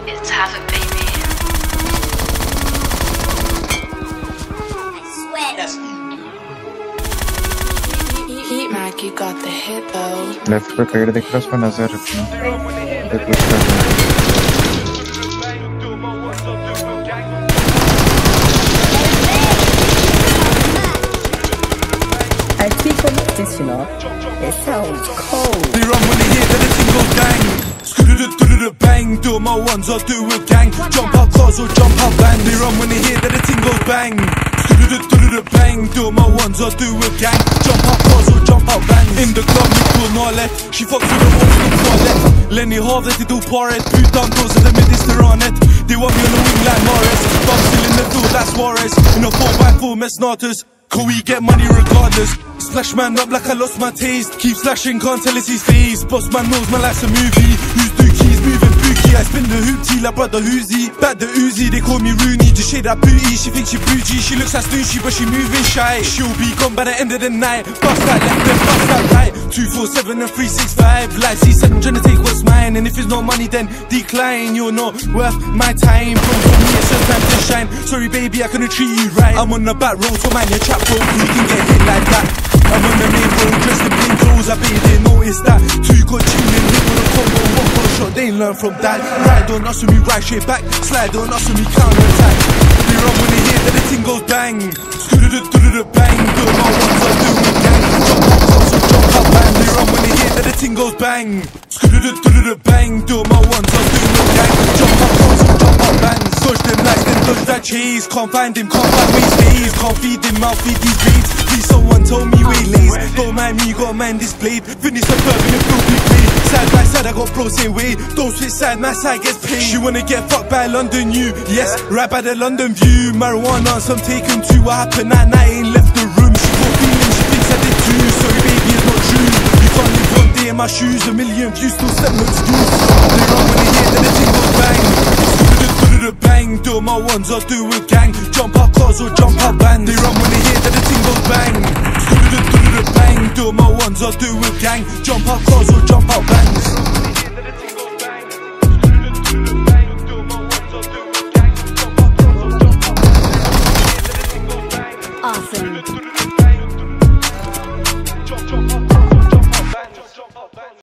It's Havoc, baby. I sweat. Yes. Heat Mac, you got the hit though. Left पे पेड़ दिख रहा है, उस पर नजर रखना। कुछ कर I speak from this, you know. It sounds cold. They run when they hear that the thing goes bang. Bang, do my ones or do a gang. Jump out cars or jump out bang. They run when they hear that the thing goes bang. Bang, do my ones or do a gang. Jump out cars or jump out bang. In the club, you cool not left. She fucks with the ones in the toilet. Lenny Harv, they do pour it. Boot down doors of the minister on it. They want me on the wing like Morris, but I'm still in the field like Suarez. In a 4x4 Messnatas. Can we get money regardless? Splash man up like I lost my taste. Keep slashing, can't tell it's his face. Boss man knows my life's a movie. Who's dookies, moving bookie. I spin the hoopty like brother Uzi. Back the Uzi, they call me Rooney. Just shade that booty, she thinks she bougie. She looks like Snoochy, but she moving shy. She'll be gone by the end of the night. Bust that left and bust that right. 247 and 365. Life C7 trying to take what's mine. And if it's no money, then decline. You're not worth my time. From me, it's just time to shine. Sorry baby, I couldn't treat you right. I'm on the back road, so mind your trap road. You can get hit like that. I'm on the main road, dressed in plain clothes. I bet you didn't notice that. Two got chillin', hit with a combo, one got shot. They ain't learn from that. Ride on us with me, right straight back. Slide on us with me, counter attack. They run when they hear that the thing goes bang. Bang, do my ones, I do it gang. Jump up close or jump up bang. They run when they hear that the thing goes bang. Bang, do my ones, I do it gang. Jump up close or jump up bang. Dodge them lights, then dodge that cheese. Can't find him, can't find me stays. Can't feed him, I'll feed these babes. Please someone told me waylays. Don't mind me, got man displayed. Finish the curve in a filthy play. Side by side, I got bro same way. Don't switch side, my side gets paid. She wanna get fucked by London U. Yes, right by the London View. Marijuana, some taken too. What happened that night, ain't left the room. She got feelings, she thinks I did too. Sorry baby, it's not true. You can't live one day in my shoes. A million views, still send no excuse. They run when they hear that the thing goes bang. Bang, do my ones or do a gang. Jump out cars or jump out band. They run when they hear that the thing goes bang. Bang, do my ones or do a gang. Jump out cars or jump out bands.